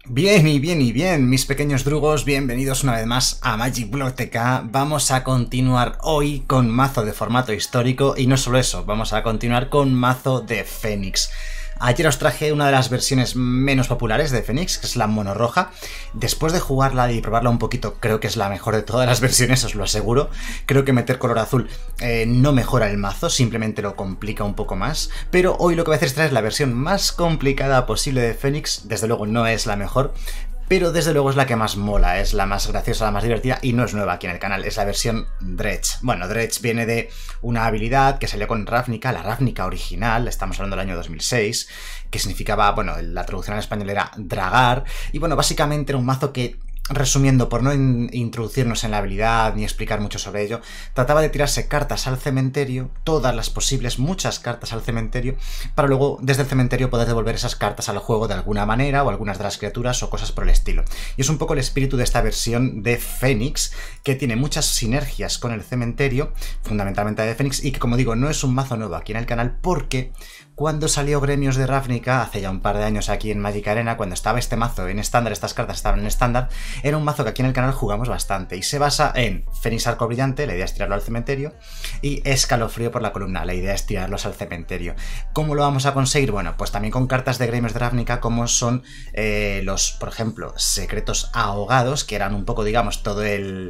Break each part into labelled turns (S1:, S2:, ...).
S1: Bien y bien y bien, mis pequeños drugos, bienvenidos una vez más a Magic Block TK. Vamos a continuar hoy con mazo de formato histórico y no solo eso, vamos a continuar con mazo de Fénix. Ayer os traje una de las versiones menos populares de Fénix, que es la mono roja. Después de jugarla y probarla un poquito, creo que es la mejor de todas las versiones, os lo aseguro. Creo que meter color azul no mejora el mazo, simplemente lo complica un poco más. Pero hoy lo que voy a hacer es traer la versión más complicada posible de Fénix. Desde luego no es la mejor, pero desde luego es la que más mola, es la más graciosa, la más divertida y no es nueva aquí en el canal, es la versión Dredge. Bueno, Dredge viene de una habilidad que salió con Ravnica, la Ravnica original, estamos hablando del año 2006, que significaba, bueno, la traducción al español era dragar, y bueno, básicamente era un mazo que, resumiendo, por no introducirnos en la habilidad ni explicar mucho sobre ello, trataba de tirarse cartas al cementerio, todas las posibles, muchas cartas al cementerio, para luego desde el cementerio poder devolver esas cartas al juego de alguna manera, o algunas de las criaturas o cosas por el estilo. Y es un poco el espíritu de esta versión de Fénix, que tiene muchas sinergias con el cementerio, fundamentalmente de Fénix, y que, como digo, no es un mazo nuevo aquí en el canal, porque cuando salió Gremios de Ravnica, hace ya un par de años aquí en Magic Arena, cuando estaba este mazo en estándar, estas cartas estaban en estándar, era un mazo que aquí en el canal jugamos bastante, y se basa en Fénix Arco Brillante, la idea es tirarlo al cementerio, y Escalofrío por la columna, la idea es tirarlos al cementerio. ¿Cómo lo vamos a conseguir? Bueno, pues también con cartas de Gremios de Ravnica, como son los, por ejemplo, Secretos Ahogados, que eran un poco, digamos, todo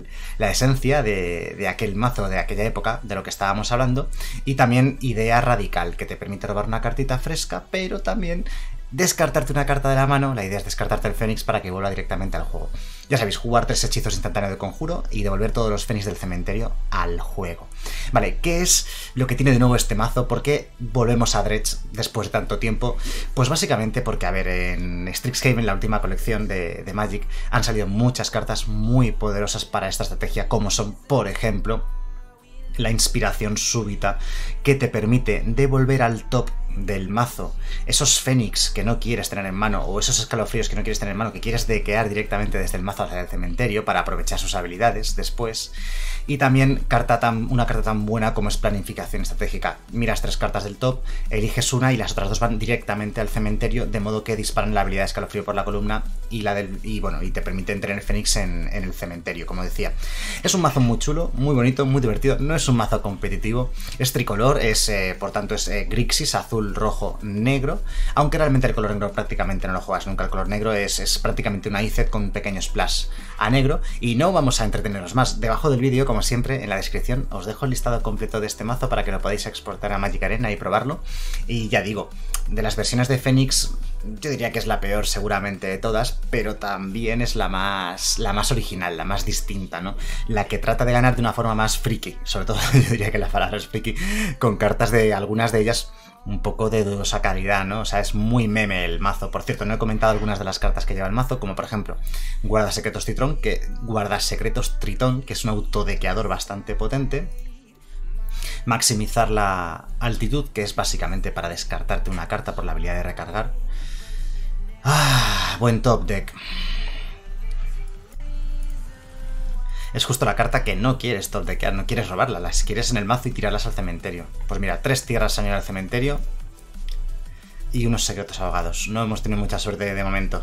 S1: la esencia de aquel mazo, de aquella época, de lo que estábamos hablando, y también Idea Radical, que te permite robar una cartita fresca, pero también descartarte una carta de la mano. La idea es descartarte el Fénix para que vuelva directamente al juego. Ya sabéis, jugar 3 hechizos instantáneos de conjuro y devolver todos los Fénix del cementerio al juego. Vale, ¿qué es lo que tiene de nuevo este mazo? ¿Por qué volvemos a Dredge después de tanto tiempo? Pues básicamente porque, a ver, en Strixhaven, la última colección de Magic, han salido muchas cartas muy poderosas para esta estrategia, como son, por ejemplo, la inspiración súbita, que te permite devolver al top del mazo esos Fénix que no quieres tener en mano, o esos escalofríos que no quieres tener en mano, que quieres dequear directamente desde el mazo hacia el cementerio para aprovechar sus habilidades después. Y también una carta tan buena como es Planificación Estratégica. Miras 3 cartas del top, eliges una y las otras 2 van directamente al cementerio, de modo que disparan la habilidad de escalofrío por la columna y te permiten tener Fénix en el cementerio, como decía. Es un mazo muy chulo, muy bonito, muy divertido. No es un mazo competitivo, es tricolor, por tanto es Grixis, azul, rojo, negro, aunque realmente el color negro prácticamente no lo juegas nunca. El color negro es prácticamente una IZ con un pequeño splash a negro. Y no vamos a entretenernos más. Debajo del vídeo, como siempre, en la descripción os dejo el listado completo de este mazo para que lo podáis exportar a Magic Arena y probarlo. Y ya digo, de las versiones de Fénix, yo diría que es la peor seguramente de todas, pero también es la más original, la más distinta, ¿no? La que trata de ganar de una forma más friki, sobre todo yo diría que la palabra es friki, con cartas de algunas de ellas un poco de dudosa calidad, ¿no? O sea, es muy meme el mazo. Por cierto, no he comentado algunas de las cartas que lleva el mazo, como por ejemplo Guardasecretos Tritón, que es un autodequeador bastante potente. Maximizar la altitud, que es básicamente para descartarte una carta por la habilidad de recargar. Buen top deck. Es justo la carta que no quieres top deckear, no quieres robarla, las quieres en el mazo y tirarlas al cementerio. Pues mira, 3 tierras han ido al cementerio y unos Secretos Ahogados. No hemos tenido mucha suerte de momento.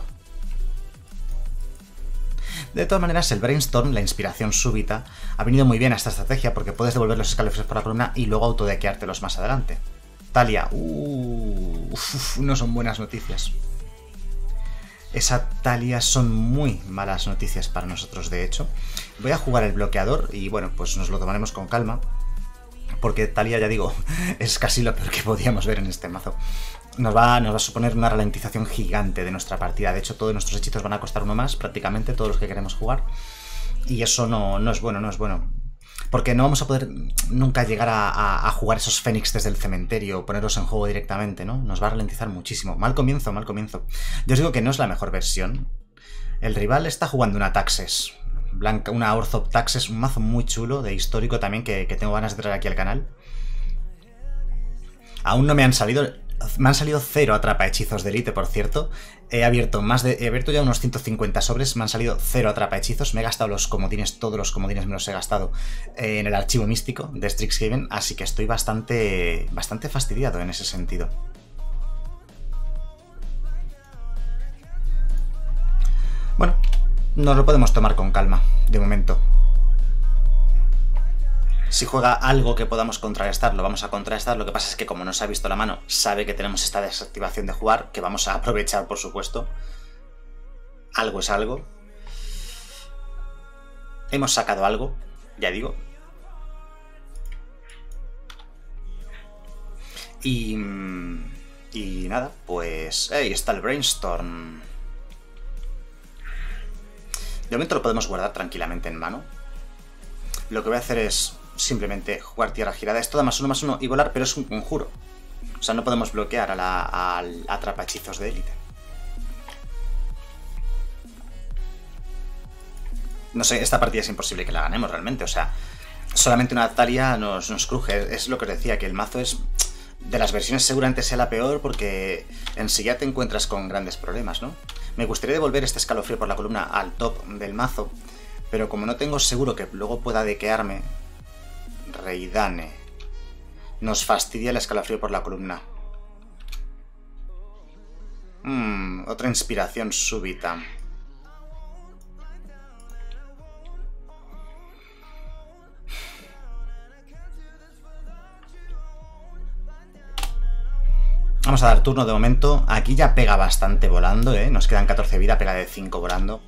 S1: De todas maneras, el Brainstorm, la inspiración súbita, ha venido muy bien a esta estrategia porque puedes devolver los escalofríos por la columna y luego autodequeártelos más adelante. Talia, no son buenas noticias. Esa Talia son muy malas noticias para nosotros, de hecho. Voy a jugar el bloqueador y bueno, pues nos lo tomaremos con calma, porque Talia, ya digo, es casi lo peor que podíamos ver en este mazo. Nos va a suponer una ralentización gigante de nuestra partida. De hecho, todos nuestros hechizos van a costar uno más, prácticamente todos los que queremos jugar. Y eso no es bueno, no es bueno. Porque no vamos a poder nunca llegar a jugar esos Fénix desde el cementerio o ponerlos en juego directamente, ¿no? Nos va a ralentizar muchísimo. Mal comienzo, mal comienzo. Yo os digo que no es la mejor versión. El rival está jugando una Taxes. Una Orthop Taxes, un mazo muy chulo, de histórico también, que tengo ganas de traer aquí al canal. Aún no me han salido... Me han salido 0 atrapahechizos de élite, por cierto. He abierto ya unos 150 sobres, me han salido 0 atrapahechizos. Me he gastado los comodines, todos los comodines me los he gastado en el archivo místico de Strixhaven, así que estoy bastante fastidiado en ese sentido. Nos lo podemos tomar con calma, de momento. Si juega algo que podamos contrarrestar, lo vamos a contrarrestar. Lo que pasa es que como no se ha visto la mano, sabe que tenemos esta desactivación de jugar, que vamos a aprovechar, por supuesto. Algo es algo. Hemos sacado algo, ya digo. Y nada, pues... ¡Ey! Está el Brainstorm. De momento lo podemos guardar tranquilamente en mano. Lo que voy a hacer es simplemente jugar tierra girada. Esto da +1/+1 y volar, pero es un conjuro. O sea, no podemos bloquear al atrapahechizos de élite. No sé, esta partida es imposible que la ganemos realmente. O sea, solamente una Talia nos cruje. Es lo que os decía, que el mazo es... De las versiones seguramente sea la peor porque en sí ya te encuentras con grandes problemas, ¿no? Me gustaría devolver este escalofrío por la columna al top del mazo, pero como no tengo seguro que luego pueda dequearme, Reidane. Nos fastidia el escalofrío por la columna. Otra inspiración súbita. Vamos a dar turno de momento. Aquí ya pega bastante volando, ¿eh? Nos quedan 14 vida, pega de 5 volando.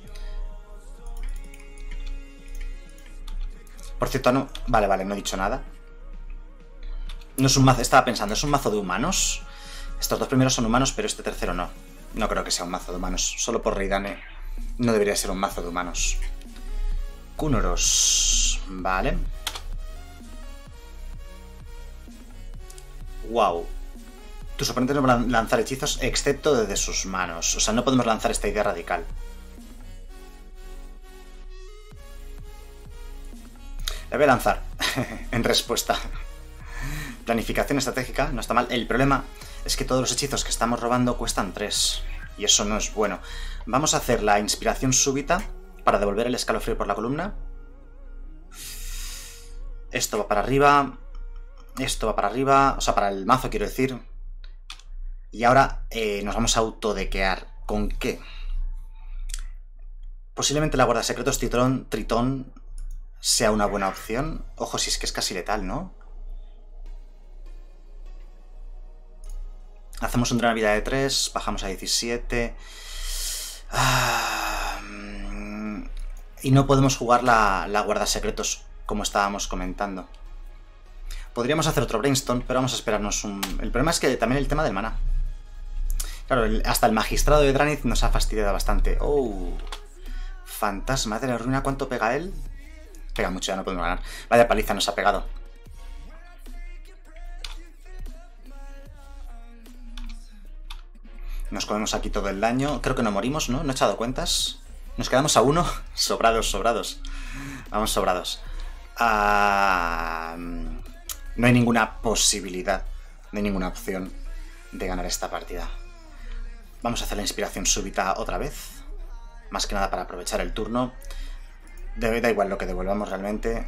S1: Por cierto, no... Vale, no he dicho nada. No es un mazo... Estaba pensando, ¿es un mazo de humanos? Estos dos primeros son humanos, pero este tercero no. No creo que sea un mazo de humanos. Solo por Reidane no debería ser un mazo de humanos. Kunoros. Vale. Wow. Tus oponentes no van a lanzar hechizos excepto desde sus manos. O sea, no podemos lanzar esta idea radical. La voy a lanzar en respuesta. Planificación estratégica, no está mal. El problema es que todos los hechizos que estamos robando cuestan 3. Y eso no es bueno. Vamos a hacer la inspiración súbita para devolver el escalofrío por la columna. Esto va para arriba. Esto va para arriba. O sea, para el mazo quiero decir. Y ahora nos vamos a autodequear. ¿Con qué? Posiblemente la guardasecretos Tritón sea una buena opción. Ojo, si es que es casi letal, ¿no? Hacemos un dreno de vida de 3, bajamos a 17. Y no podemos jugar la guardasecretos como estábamos comentando. Podríamos hacer otro Brainstorm, pero vamos a esperarnos un... El problema es que también el tema del mana. Claro, hasta el magistrado de Dranith nos ha fastidiado bastante. ¡Oh! Fantasma de la ruina, ¿cuánto pega él? Pega mucho, ya no podemos ganar. Vaya paliza nos ha pegado. Nos comemos aquí todo el daño. Creo que no morimos, ¿no? No he echado cuentas. Nos quedamos a 1. Sobrados. Vamos sobrados. No hay ninguna posibilidad, no hay ninguna opción de ganar esta partida. Vamos a hacer la inspiración súbita otra vez. Más que nada para aprovechar el turno. Da igual lo que devolvamos realmente.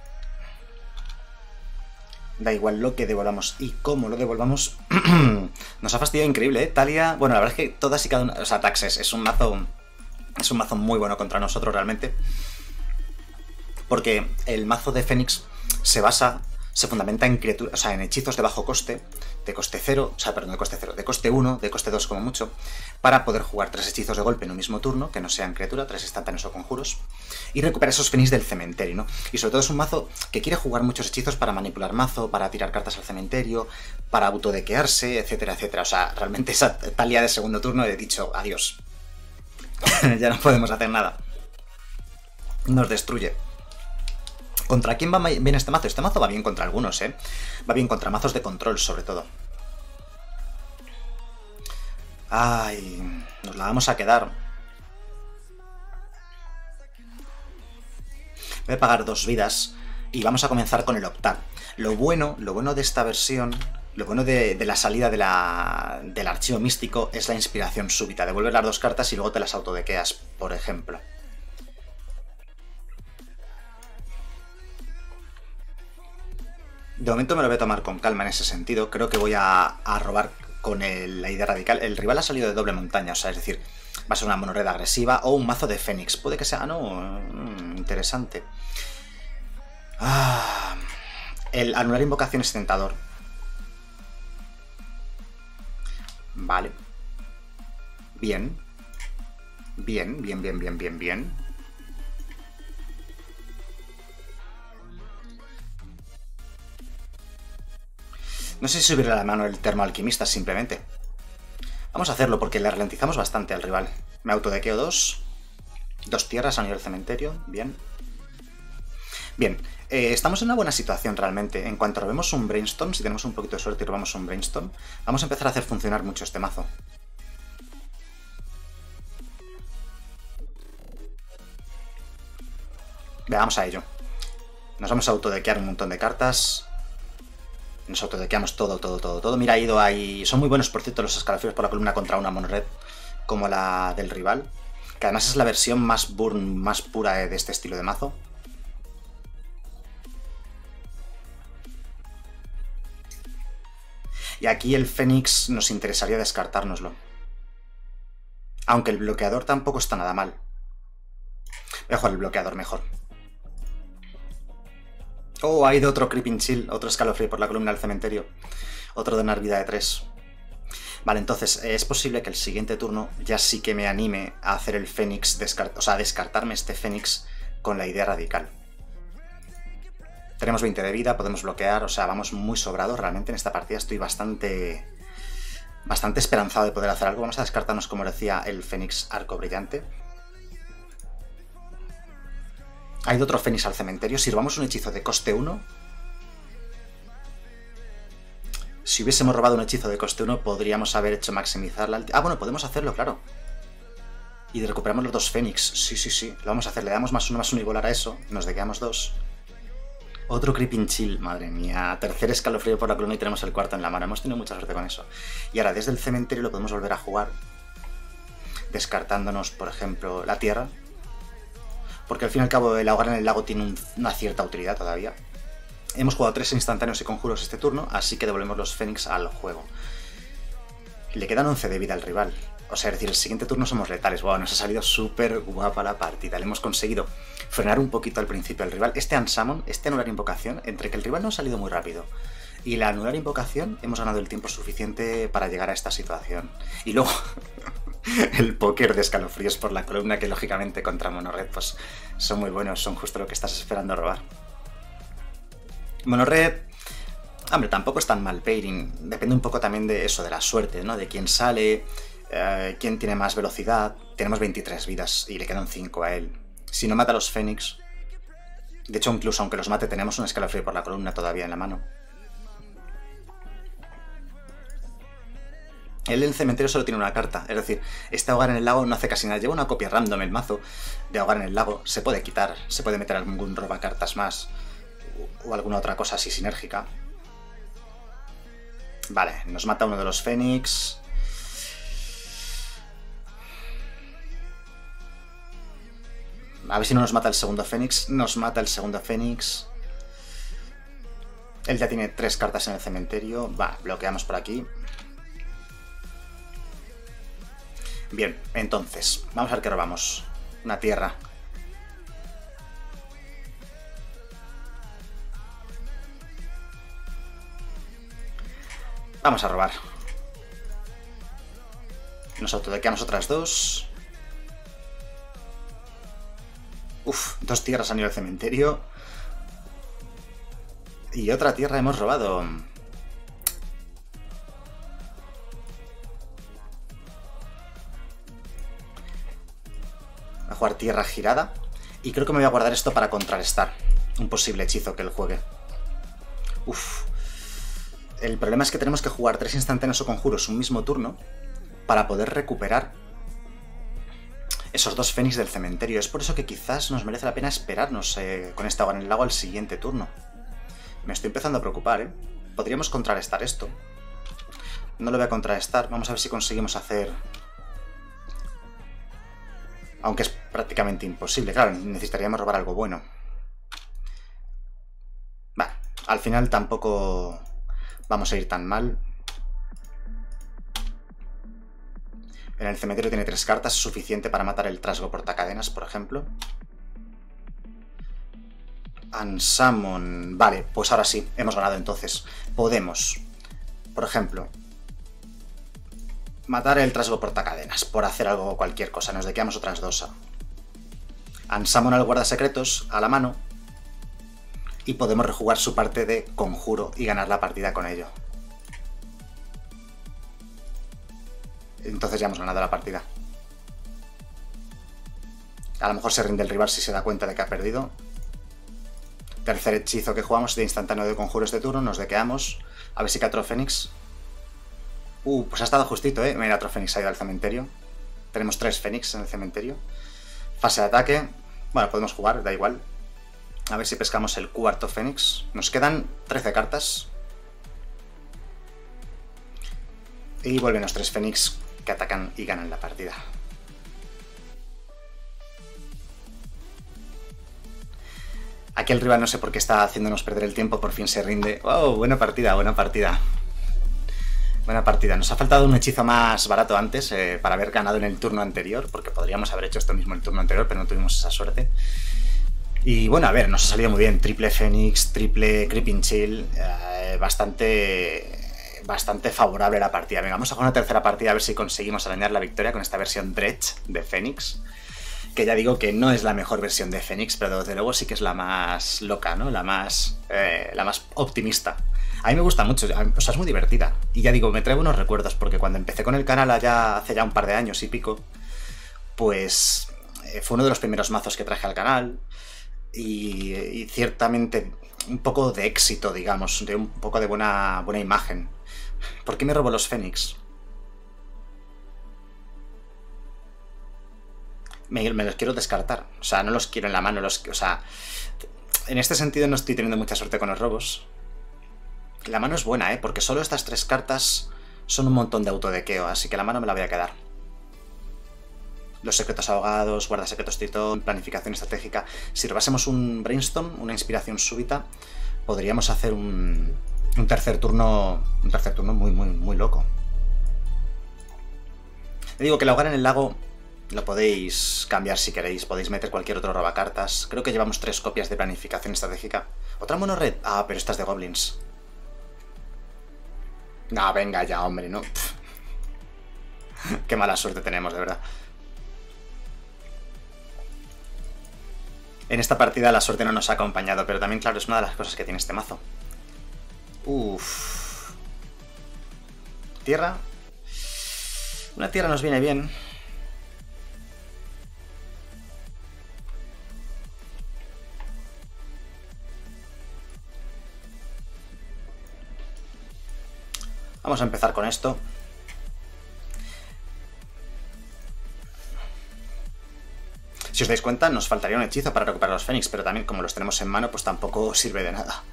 S1: Da igual lo que devolvamos y cómo lo devolvamos. Nos ha fastidiado increíble, ¿eh? Talia... Bueno, la verdad es que todas y cada una... O sea, Taxes es un mazo muy bueno contra nosotros realmente. Porque el mazo de Fénix se fundamenta en criaturas, o sea, en hechizos de bajo coste, de coste 0, o sea, perdón, de coste 0, de coste 1, de coste 2 como mucho, para poder jugar 3 hechizos de golpe en un mismo turno, que no sean criatura, 3 instantáneos o conjuros, y recuperar esos Fénix del cementerio, ¿no? Y sobre todo es un mazo que quiere jugar muchos hechizos para manipular mazo, para tirar cartas al cementerio, para autodequearse, etcétera, etcétera. O sea, realmente esa Talia de segundo turno he dicho adiós. Ya no podemos hacer nada. Nos destruye. ¿Contra quién va bien este mazo? Este mazo va bien contra algunos, ¿eh? Va bien contra mazos de control, sobre todo. Ay, nos la vamos a quedar. Voy a pagar 2 vidas y vamos a comenzar con el optar. Lo bueno de esta versión, lo bueno de la salida del archivo místico es la inspiración súbita. Devuelves las 2 cartas y luego te las autodequeas, por ejemplo. De momento me lo voy a tomar con calma en ese sentido. Creo que voy a robar con la idea radical. El rival ha salido de doble montaña, o sea, es decir, Va a ser una monored agresiva o un mazo de Fénix. Puede que sea... no, interesante. El anular invocación es tentador. Vale. Bien. Bien, bien, bien, bien, bien, bien. No sé si subirle a la mano el termoalquimista simplemente. Vamos a hacerlo porque le ralentizamos bastante al rival. Me autodequeo 2. 2 tierras a nivel cementerio. Bien. Bien. Estamos en una buena situación realmente. En cuanto robemos un Brainstorm, si tenemos un poquito de suerte y robamos un Brainstorm, vamos a empezar a hacer funcionar mucho este mazo. Veamos a ello. Nos vamos a autodequear un montón de cartas. Nos autodequeamos todo, todo, todo, todo. Mira, ha ido ahí... Son muy buenos, por cierto, los escalofríos por la columna contra una monored como la del rival. Que además es la versión más burn, más pura de este estilo de mazo. Y aquí el Fénix nos interesaría descartárnoslo. Aunque el bloqueador tampoco está nada mal. Voy a jugar el bloqueador mejor. Oh, ha ido otro Creeping Chill, otro escalofrío por la columna del cementerio. Otro donar vida de 3. Vale, entonces es posible que el siguiente turno ya sí que me anime a hacer el Fénix, o sea, descartarme este Fénix con la idea radical. Tenemos 20 de vida, podemos bloquear, o sea, vamos muy sobrados. Realmente en esta partida estoy bastante esperanzado de poder hacer algo. Vamos a descartarnos, como decía, el Fénix Arco Brillante. Ha ido otro Fénix al cementerio. Si robamos un hechizo de coste 1... Si hubiésemos robado un hechizo de coste 1, podríamos haber hecho maximizar la... Ah, bueno, podemos hacerlo, claro. Y recuperamos los 2 Fénix. Sí, sí, sí. Lo vamos a hacer. Le damos +1/+1 y volar a eso. Nos dequeamos 2. Otro Creeping Chill. Madre mía. Tercer escalofrío por la columna y tenemos el cuarto en la mano. Hemos tenido mucha suerte con eso. Y ahora, desde el cementerio lo podemos volver a jugar. Descartándonos, por ejemplo, la tierra. Porque al fin y al cabo el ahogar en el lago tiene una cierta utilidad todavía. Hemos jugado 3 instantáneos y conjuros este turno, así que devolvemos los Fénix al juego. Le quedan 11 de vida al rival. O sea, es decir, el siguiente turno somos letales. Wow, nos ha salido súper guapa la partida. Le hemos conseguido frenar un poquito al principio al rival. Este Unsummon, este anular invocación, entre que el rival no ha salido muy rápido y la anular invocación, hemos ganado el tiempo suficiente para llegar a esta situación. Y luego... el póker de escalofríos por la columna, que lógicamente contra Monored pues son muy buenos, son justo lo que estás esperando robar. Monored, hombre, tampoco es tan mal pairing, depende un poco también de eso, de la suerte, ¿no? De quién sale, quién tiene más velocidad. Tenemos 23 vidas y le quedan 5 a él. Si no mata a los Fénix, de hecho incluso aunque los mate tenemos un escalofrío por la columna todavía en la mano. Él en el cementerio solo tiene una carta, es decir, este ahogar en el lago no hace casi nada. Lleva una copia random el mazo de ahogar en el lago. Se puede quitar, se puede meter algún robacartas más o alguna otra cosa así sinérgica. Vale, nos mata uno de los Fénix. A ver si no nos mata el segundo Fénix. Nos mata el segundo Fénix. Él ya tiene 3 cartas en el cementerio. Va, bloqueamos por aquí. Bien, entonces, vamos a ver qué robamos. Una tierra. Vamos a robar. Nos autodequeamos otras 2. Uf, 2 tierras han ido al cementerio. Y otra tierra hemos robado. A jugar tierra girada. Y creo que me voy a guardar esto para contrarrestar un posible hechizo que él juegue. Uf. El problema es que tenemos que jugar 3 instantáneos o conjuros un mismo turno para poder recuperar esos 2 Fénix del cementerio. Es por eso que quizás nos merece la pena esperarnos con esta ahogar en el lago al siguiente turno. Me estoy empezando a preocupar, ¿eh? Podríamos contrarrestar esto. No lo voy a contrarrestar. Vamos a ver si conseguimos hacer... Aunque es prácticamente imposible. Claro, necesitaríamos robar algo bueno. Va, al final tampoco vamos a ir tan mal. En el cementerio tiene 3 cartas, suficiente para matar el trasgo portacadenas, por ejemplo. Unsummon. Vale, pues ahora sí, hemos ganado entonces. Podemos, por ejemplo, matar el trasgo portacadenas por hacer algo, cualquier cosa. Nos dequeamos otras 2. Unsummon al guardasecretos a la mano. Y podemos rejugar su parte de conjuro y ganar la partida con ello. Entonces ya hemos ganado la partida. A lo mejor se rinde el rival si se da cuenta de que ha perdido. Tercer hechizo que jugamos de instantáneo de conjuro este turno. Nos dequeamos. A ver si que otro Fénix. Pues ha estado justito, ¿eh? Mira, otro Fénix ha ido al cementerio. Tenemos 3 Fénix en el cementerio. Fase de ataque. Bueno, podemos jugar, da igual. A ver si pescamos el cuarto Fénix. Nos quedan 13 cartas. Y vuelven los 3 Fénix que atacan y ganan la partida. Aquí el rival no sé por qué está haciéndonos perder el tiempo, por fin se rinde. ¡Oh! Buena partida, buena partida. Buena partida. Nos ha faltado un hechizo más barato antes para haber ganado en el turno anterior, porque podríamos haber hecho esto mismo el turno anterior, pero no tuvimos esa suerte. Y bueno, a ver, nos ha salido muy bien. Triple Fénix, triple Creeping Chill, bastante favorable la partida. Venga, vamos a jugar una tercera partida a ver si conseguimos arañar la victoria con esta versión Dredge de Fénix. Que ya digo que no es la mejor versión de Fénix, pero desde luego sí que es la más loca, ¿no? La más optimista. A mí me gusta mucho, o sea, es muy divertida. Y ya digo, me trae buenos recuerdos, porque cuando empecé con el canal hace ya un par de años y pico, pues fue uno de los primeros mazos que traje al canal. Y ciertamente un poco de éxito, digamos, de un poco de buena imagen. ¿Por qué me robo los Fénix? Me los quiero descartar. O sea, no los quiero en la mano. O sea, en este sentido no estoy teniendo mucha suerte con los robos. La mano es buena, porque solo estas 3 cartas son un montón de autodequeo, así que la mano me la voy a quedar. Los secretos ahogados, guardasecretos titón, planificación estratégica. Si robásemos un brainstorm, una inspiración súbita, podríamos hacer un tercer turno muy loco. Le digo que el ahogar en el lago lo podéis cambiar si queréis, podéis meter cualquier otro robacartas. Creo que llevamos 3 copias de planificación estratégica. ¿Otra mono red? Ah, pero esta es de goblins. No, venga ya, hombre, no. Qué mala suerte tenemos, de verdad. En esta partida la suerte no nos ha acompañado, pero también, claro, es una de las cosas que tiene este mazo. Tierra. Una tierra nos viene bien. Vamos a empezar con esto. Si os dais cuenta, nos faltaría un hechizo para recuperar los Fénix, pero también como los tenemos en mano, pues tampoco sirve de nada.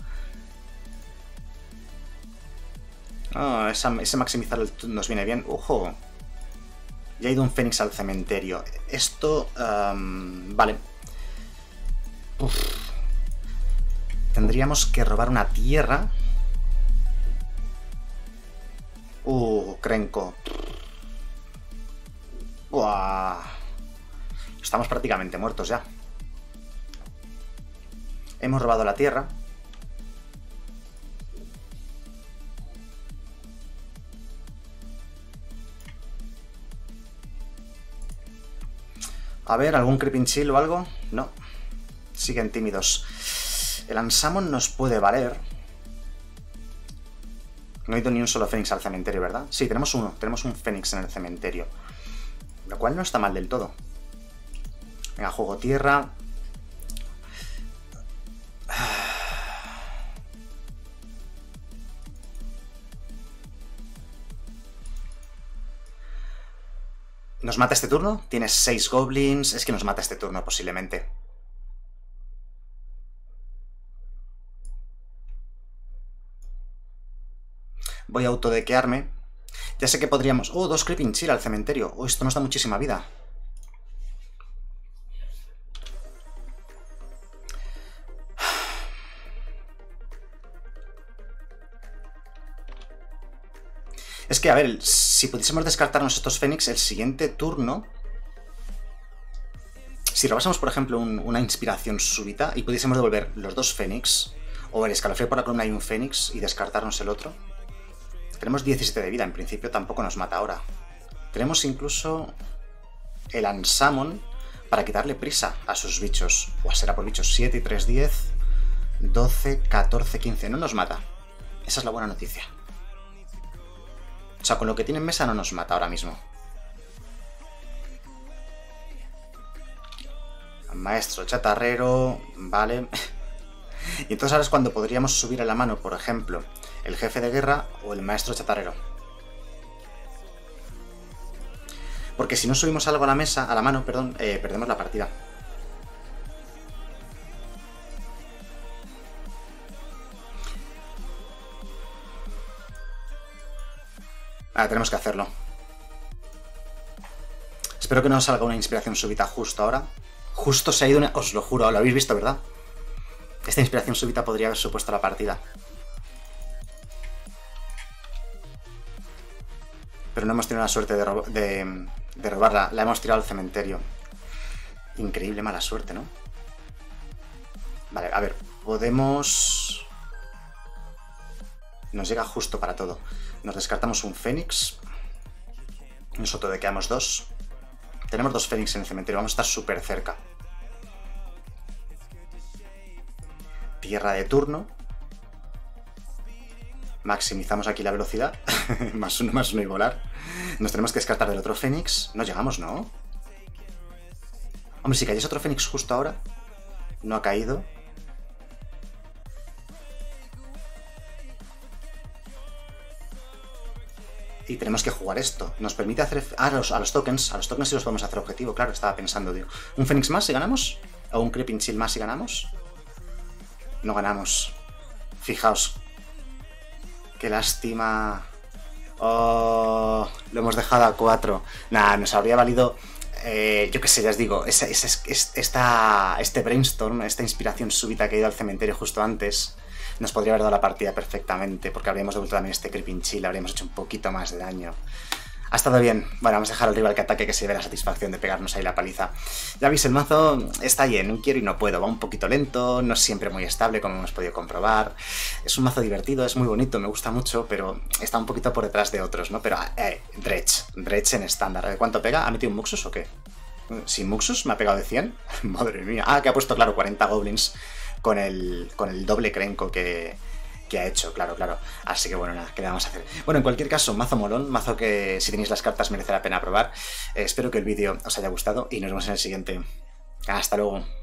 S1: Ese maximizar nos viene bien. ¡Ojo! Ya ha ido un Fénix al cementerio. Esto... vale. Tendríamos que robar una tierra. Krenko. Buah. Estamos prácticamente muertos ya. Hemos robado la tierra. A ver, ¿algún Creeping Chill o algo? No. Siguen tímidos. El Unsummon nos puede valer. No ha ido ni un solo Fénix al cementerio, ¿verdad? Sí, tenemos uno. Tenemos un Fénix en el cementerio. Lo cual no está mal del todo. Venga, juego tierra. ¿Nos mata este turno? Tienes 6 goblins. Es que nos mata este turno, posiblemente. Voy a autodequearme. Ya sé que podríamos... 2 Creeping Chill al cementerio. Esto nos da muchísima vida. Es que, a ver, si pudiésemos descartarnos estos Fénix, el siguiente turno... Si robásemos, por ejemplo, una inspiración súbita y pudiésemos devolver los dos Fénix, o el escalofrío por la columna y un Fénix, y descartarnos el otro... Tenemos 17 de vida, en principio tampoco nos mata ahora. Tenemos incluso el Ansamon para quitarle prisa a sus bichos. O será por bichos 7 y 3, 10, 12, 14, 15. No nos mata. Esa es la buena noticia. O sea, con lo que tiene en mesa no nos mata ahora mismo. Maestro chatarrero, vale. Y entonces ahora es cuando podríamos subir a la mano, por ejemplo, el jefe de guerra o el maestro chatarrero. Porque si no subimos algo a la mesa, a la mano, perdón, perdemos la partida. Tenemos que hacerlo. Espero que no salga una inspiración súbita justo ahora. Justo se ha ido una... Os lo juro, lo habéis visto, ¿verdad? Esta inspiración súbita podría haber supuesto la partida. Pero no hemos tenido la suerte de robarla. La hemos tirado al cementerio. Increíble mala suerte, ¿no? Vale, a ver, podemos... Nos llega justo para todo. Nos descartamos un Fénix. Nosotros quedamos dos. Tenemos dos Fénix en el cementerio. Vamos a estar súper cerca. Tierra de turno. Maximizamos aquí la velocidad. más uno y volar. Nos tenemos que descartar del otro Fénix. No llegamos, ¿no? Hombre, si cayese otro Fénix justo ahora. No ha caído. Y tenemos que jugar esto. Nos permite hacer... a los tokens. A los tokens sí los podemos hacer objetivo. Claro, estaba pensando, tío. ¿Un Fénix más si ganamos? ¿O un Creeping Chill más si ganamos? No ganamos. Fijaos. Qué lástima. Oh, lo hemos dejado a 4. Nada, nos habría valido... yo qué sé, ya os digo. Este brainstorm, esta inspiración súbita que ha ido al cementerio justo antes... Nos podría haber dado la partida perfectamente, porque habríamos devuelto también este Creeping Chill, habríamos hecho un poquito más de daño. Ha estado bien. Bueno, vamos a dejar al rival que ataque, que se lleve la satisfacción de pegarnos ahí la paliza. Ya veis, el mazo está ahí en un quiero y no puedo. Va un poquito lento, no es siempre muy estable, como hemos podido comprobar. Es un mazo divertido, es muy bonito, me gusta mucho, pero está un poquito por detrás de otros, ¿no? Pero, Dredge en estándar. ¿Cuánto pega? ¿Ha metido un Muxus o qué? ¿Sin Muxus? ¿Me ha pegado de 100? Madre mía. Ah, que ha puesto, claro, 40 Goblins con el doble Krenko que ha hecho, claro. Así que bueno, nada, ¿qué le vamos a hacer? Bueno, en cualquier caso, mazo molón, mazo que si tenéis las cartas merece la pena probar. Espero que el vídeo os haya gustado y nos vemos en el siguiente. Hasta luego.